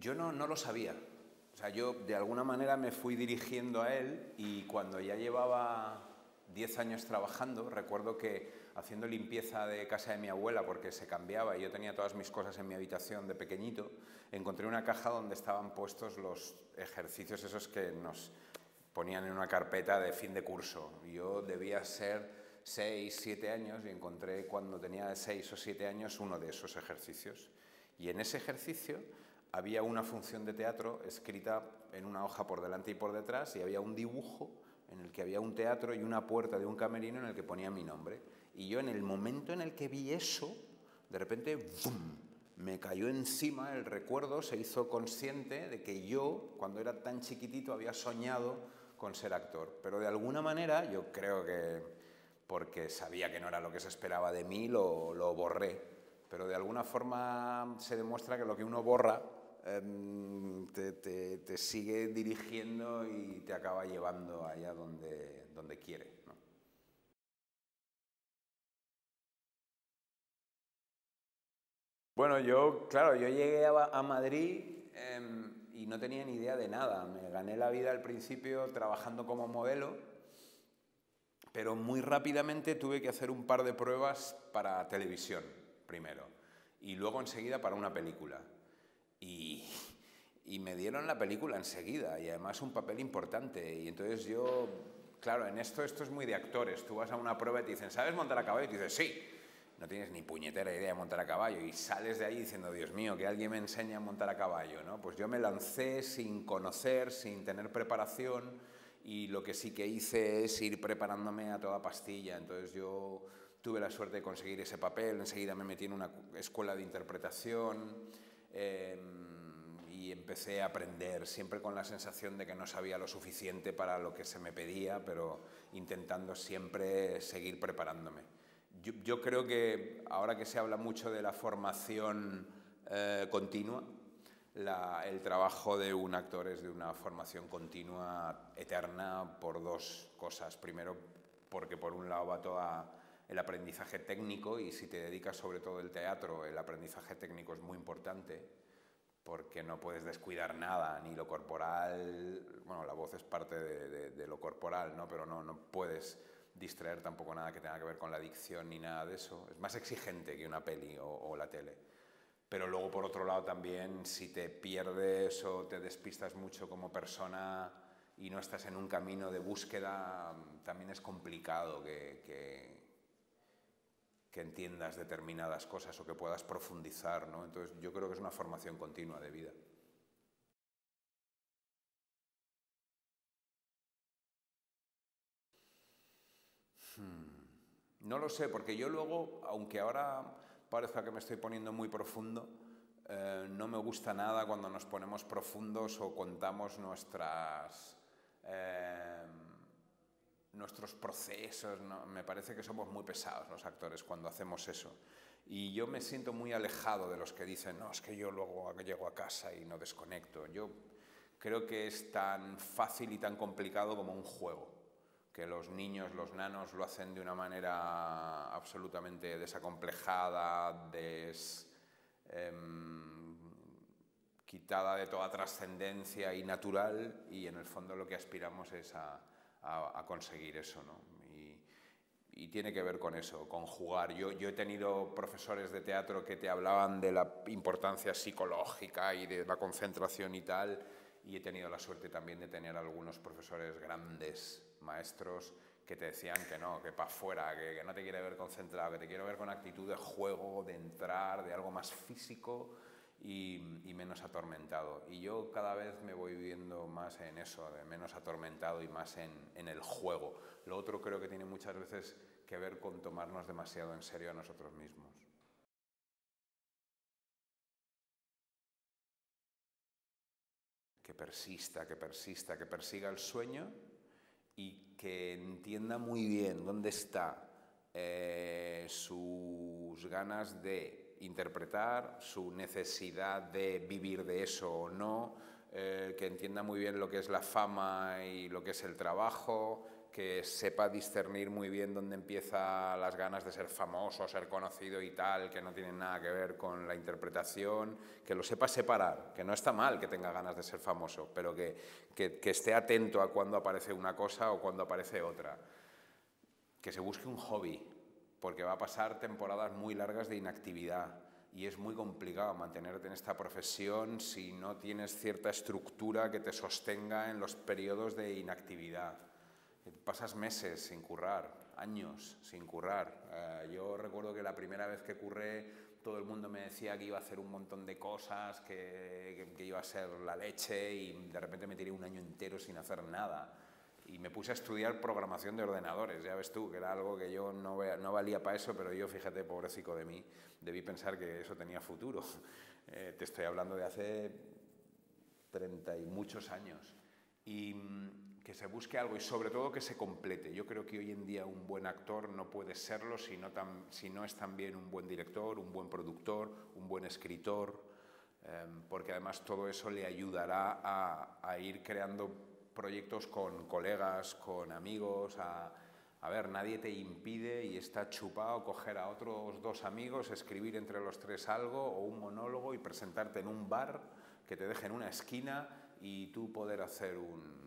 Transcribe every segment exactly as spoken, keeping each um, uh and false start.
Yo no, no lo sabía. O sea, yo de alguna manera me fui dirigiendo a él y cuando ya llevaba diez años trabajando, recuerdo que haciendo limpieza de casa de mi abuela porque se cambiaba y yo tenía todas mis cosas en mi habitación de pequeñito, encontré una caja donde estaban puestos los ejercicios esos que nos ponían en una carpeta de fin de curso. Yo debía ser seis, siete años y encontré cuando tenía seis o siete años uno de esos ejercicios. Y en ese ejercicio había una función de teatro escrita en una hoja por delante y por detrás y había un dibujo en el que había un teatro y una puerta de un camerino en el que ponía mi nombre. Y yo en el momento en el que vi eso, de repente, ¡bum!, me cayó encima el recuerdo, se hizo consciente de que yo, cuando era tan chiquitito, había soñado con ser actor. Pero de alguna manera, yo creo que porque sabía que no era lo que se esperaba de mí, lo, lo borré. Pero de alguna forma se demuestra que lo que uno borra eh, te, te, te sigue dirigiendo y te acaba llevando allá donde, donde quiere, ¿no? Bueno, yo, claro, yo llegué a, a Madrid eh, y no tenía ni idea de nada. Me gané la vida al principio trabajando como modelo, pero muy rápidamente tuve que hacer un par de pruebas para televisión, primero, y luego enseguida para una película. Y, y me dieron la película enseguida, y además un papel importante. Y entonces yo, claro, en esto, esto es muy de actores. Tú vas a una prueba y te dicen, ¿sabes montar a caballo? Y tú dices, sí. No tienes ni puñetera idea de montar a caballo y sales de ahí diciendo, Dios mío, que alguien me enseñe a montar a caballo, ¿no? Pues yo me lancé sin conocer, sin tener preparación, y lo que sí que hice es ir preparándome a toda pastilla. Entonces yo tuve la suerte de conseguir ese papel, enseguida me metí en una escuela de interpretación eh, y empecé a aprender, siempre con la sensación de que no sabía lo suficiente para lo que se me pedía, pero intentando siempre seguir preparándome. Yo, yo creo que ahora que se habla mucho de la formación eh, continua, la, el trabajo de un actor es de una formación continua, eterna, por dos cosas. Primero, porque por un lado va todo el aprendizaje técnico, y si te dedicas sobre todo al teatro, el aprendizaje técnico es muy importante, porque no puedes descuidar nada, ni lo corporal, bueno, la voz es parte de, de, de lo corporal, ¿no? Pero no, no puedes distraer tampoco nada que tenga que ver con la dicción ni nada de eso. Es más exigente que una peli o, o la tele. Pero luego, por otro lado, también, si te pierdes o te despistas mucho como persona y no estás en un camino de búsqueda, también es complicado que, que, que entiendas determinadas cosas o que puedas profundizar, ¿no? Entonces, yo creo que es una formación continua de vida. Hmm. No lo sé, porque yo luego, aunque ahora parezca que me estoy poniendo muy profundo, eh, no me gusta nada cuando nos ponemos profundos o contamos nuestras, eh, nuestros procesos, ¿no? Me parece que somos muy pesados los actores cuando hacemos eso. Y yo me siento muy alejado de los que dicen, no, es que yo luego llego a casa y no desconecto. Yo creo que es tan fácil y tan complicado como un juego, que los niños, los nanos lo hacen de una manera absolutamente desacomplejada, des, eh, quitada de toda trascendencia y natural, y en el fondo lo que aspiramos es a, a, a conseguir eso, ¿no? Y, y tiene que ver con eso, con jugar. Yo, yo he tenido profesores de teatro que te hablaban de la importancia psicológica y de la concentración y tal, y he tenido la suerte también de tener algunos profesores grandes, maestros, que te decían que no, que para afuera, que, que no te quiere ver concentrado, que te quiere ver con actitud de juego, de entrar, de algo más físico y, y menos atormentado. Y yo cada vez me voy viendo más en eso, de menos atormentado y más en, en el juego. Lo otro creo que tiene muchas veces que ver con tomarnos demasiado en serio a nosotros mismos. Que persista, que persista, que persiga el sueño y que entienda muy bien dónde está eh, sus ganas de interpretar, su necesidad de vivir de eso o no, eh, que entienda muy bien lo que es la fama y lo que es el trabajo, que sepa discernir muy bien dónde empieza las ganas de ser famoso, ser conocido y tal, que no tienen nada que ver con la interpretación, que lo sepa separar, que no está mal que tenga ganas de ser famoso, pero que, que, que esté atento a cuando aparece una cosa o cuando aparece otra. Que se busque un hobby, porque va a pasar temporadas muy largas de inactividad y es muy complicado mantenerte en esta profesión si no tienes cierta estructura que te sostenga en los periodos de inactividad. Pasas meses sin currar, años sin currar. Eh, yo recuerdo que la primera vez que curré todo el mundo me decía que iba a hacer un montón de cosas, que, que, que iba a ser la leche, y de repente me tiré un año entero sin hacer nada. Y me puse a estudiar programación de ordenadores, ya ves tú, que era algo que yo no, no valía para eso, pero yo, fíjate, pobrecito de mí, debí pensar que eso tenía futuro. Eh, te estoy hablando de hace treinta y muchos años. Y que se busque algo y sobre todo que se complete. Yo creo que hoy en día un buen actor no puede serlo si no, tam, si no es también un buen director, un buen productor, un buen escritor, eh, porque además todo eso le ayudará a, a ir creando proyectos con colegas, con amigos. A, a ver, nadie te impide y está chupado coger a otros dos amigos, escribir entre los tres algo o un monólogo y presentarte en un bar que te deje en una esquina y tú poder hacer un...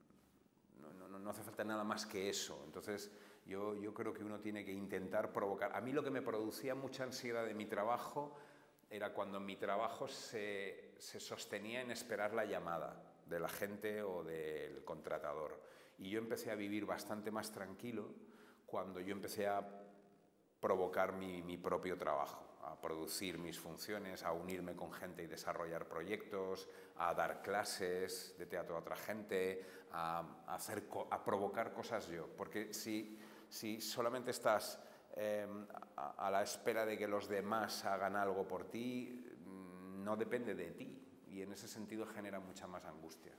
No, no, no hace falta nada más que eso. Entonces yo, yo creo que uno tiene que intentar provocar... A mí lo que me producía mucha ansiedad de mi trabajo era cuando mi trabajo se, se sostenía en esperar la llamada de la gente o del contratador. Y yo empecé a vivir bastante más tranquilo cuando yo empecé a provocar mi, mi propio trabajo, a producir mis funciones, a unirme con gente y desarrollar proyectos, a dar clases de teatro a otra gente, a, a, hacer, a provocar cosas yo. Porque si, si solamente estás eh, a, a la espera de que los demás hagan algo por ti, no depende de ti. Y en ese sentido genera mucha más angustia.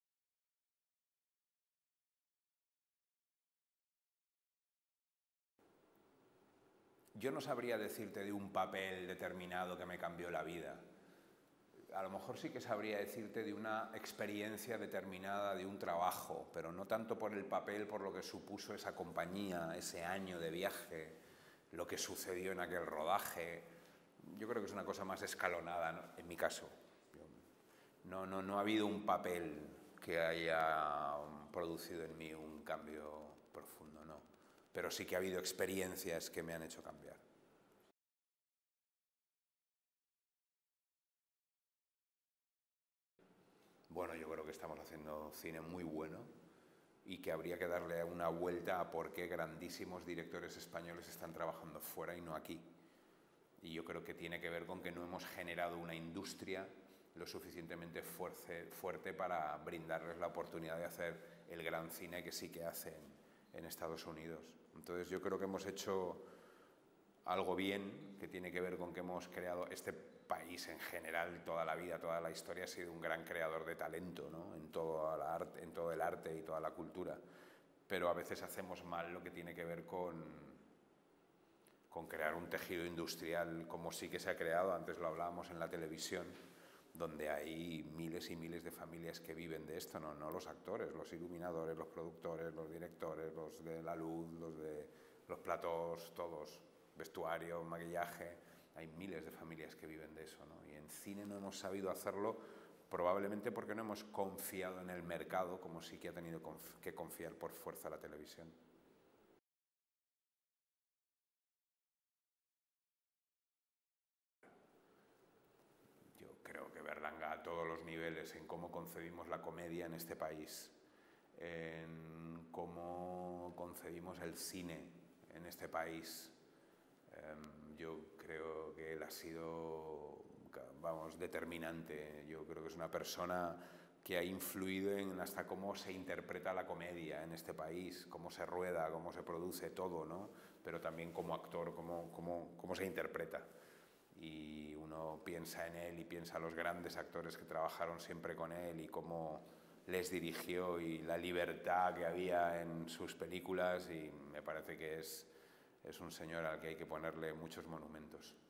Yo no sabría decirte de un papel determinado que me cambió la vida. A lo mejor sí que sabría decirte de una experiencia determinada, de un trabajo, pero no tanto por el papel, por lo que supuso esa compañía, ese año de viaje, lo que sucedió en aquel rodaje. Yo creo que es una cosa más escalonada, ¿no? En mi caso. No, no, no ha habido un papel que haya producido en mí un cambio profundo, no. Pero sí que ha habido experiencias que me han hecho cambiar. Bueno, yo creo que estamos haciendo cine muy bueno y que habría que darle una vuelta a por qué grandísimos directores españoles están trabajando fuera y no aquí. Y yo creo que tiene que ver con que no hemos generado una industria lo suficientemente fuerte, fuerte para brindarles la oportunidad de hacer el gran cine que sí que hacen en Estados Unidos. Entonces yo creo que hemos hecho algo bien, que tiene que ver con que hemos creado este país en general, toda la vida, toda la historia ha sido un gran creador de talento, ¿no? en, todo el arte, en todo el arte y toda la cultura. Pero a veces hacemos mal lo que tiene que ver con, con crear un tejido industrial como sí que se ha creado, antes lo hablábamos en la televisión, donde hay miles y miles de familias que viven de esto, no, no los actores, los iluminadores, los productores, los directores, los de la luz, los de los platós, todos, vestuario, maquillaje, hay miles de familias que viven de eso, ¿no? Y en cine no hemos sabido hacerlo probablemente porque no hemos confiado en el mercado como sí que ha tenido que confiar por fuerza la televisión. A todos los niveles, en cómo concebimos la comedia en este país, en cómo concebimos el cine en este país. Yo creo que él ha sido, vamos, determinante. Yo creo que es una persona que ha influido en hasta cómo se interpreta la comedia en este país, cómo se rueda, cómo se produce todo, ¿no? Pero también como actor, cómo, cómo, cómo se interpreta. Y uno piensa en él y piensa en los grandes actores que trabajaron siempre con él y cómo les dirigió y la libertad que había en sus películas, y me parece que es, es un señor al que hay que ponerle muchos monumentos.